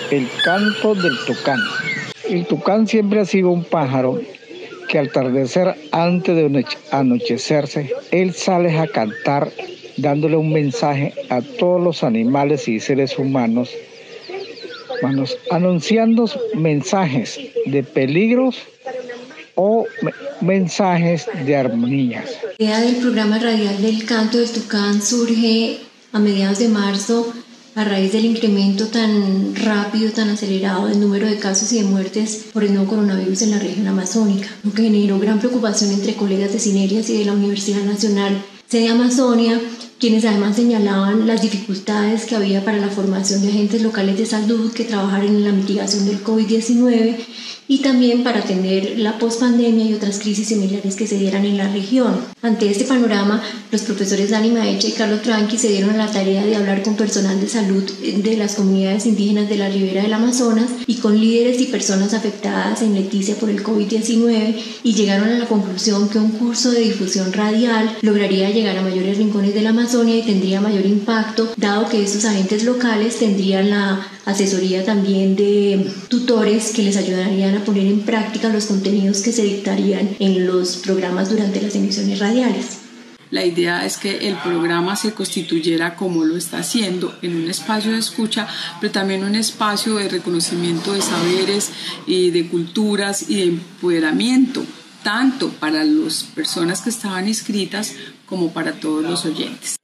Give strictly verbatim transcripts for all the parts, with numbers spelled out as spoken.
El canto del tucán. El tucán siempre ha sido un pájaro que al atardecer, antes de anochecerse, él sale a cantar dándole un mensaje a todos los animales y seres humanos, humanos anunciando mensajes de peligros o mensajes de armonías. La idea del programa radial del canto del tucán surge a mediados de marzo a raíz del incremento tan rápido, tan acelerado del número de casos y de muertes por el nuevo coronavirus en la región amazónica, lo que generó gran preocupación entre colegas de Cinerias y de la Universidad Nacional Sede Amazonia, quienes además señalaban las dificultades que había para la formación de agentes locales de salud que trabajaran en la mitigación del COVID diecinueve y también para atender la pospandemia y otras crisis similares que se dieran en la región. Ante este panorama, los profesores Dani Maecha y Carlos Tranqui se dieron a la tarea de hablar con personal de salud de las comunidades indígenas de la ribera del Amazonas y con líderes y personas afectadas en Leticia por el COVID diecinueve y llegaron a la conclusión que un curso de difusión radial lograría llegar a mayores rincones de la Amazonia y tendría mayor impacto, dado que estos agentes locales tendrían la asesoría también de tutores que les ayudarían a poner en práctica los contenidos que se dictarían en los programas durante las emisiones radiales. La idea es que el programa se constituyera como lo está haciendo, en un espacio de escucha, pero también un espacio de reconocimiento de saberes y de culturas y de empoderamiento, tanto para las personas que estaban inscritas como para todos los oyentes.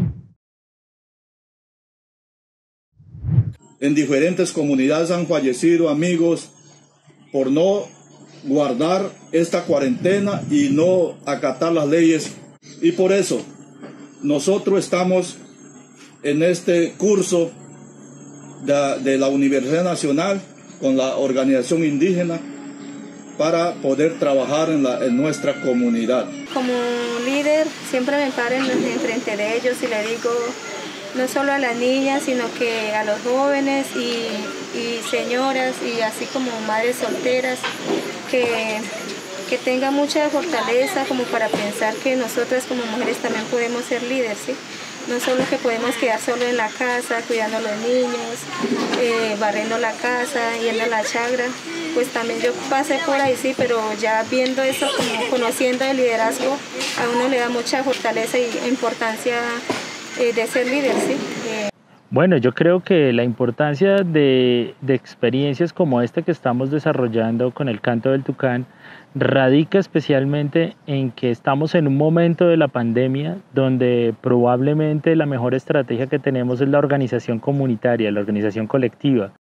En diferentes comunidades han fallecido amigos por no guardar esta cuarentena y no acatar las leyes. Y por eso nosotros estamos en este curso de, de la Universidad Nacional con la organización indígena para poder trabajar en, la, en nuestra comunidad. Como líder siempre me paro enfrente de ellos y le digo, no solo a las niñas, sino que a los jóvenes y, y señoras y así como madres solteras, que, que tengan mucha fortaleza como para pensar que nosotras como mujeres también podemos ser líderes, ¿sí? No solo que podemos quedar solo en la casa, cuidando a los niños, eh, barriendo la casa, yendo a la chagra. Pues también yo pasé por ahí, sí, pero ya viendo eso, como conociendo el liderazgo, a uno le da mucha fortaleza y importancia eh, de ser líder, sí. Eh. Bueno, yo creo que la importancia de, de experiencias como esta que estamos desarrollando con el canto del tucán radica especialmente en que estamos en un momento de la pandemia donde probablemente la mejor estrategia que tenemos es la organización comunitaria, la organización colectiva.